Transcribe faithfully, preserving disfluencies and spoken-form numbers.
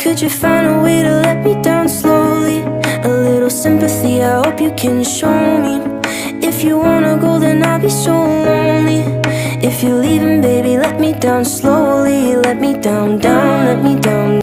Could you find a way to let me down slowly? A little sympathy, I hope you can show me. If you wanna go, then I'll be so lonely. If you're leaving, baby, let me down slowly. Let me down, down, let me down.